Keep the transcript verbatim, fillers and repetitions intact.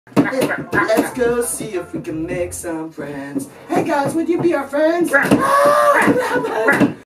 Let's go see if we can make some friends. Hey guys, would you be our friends? Ah!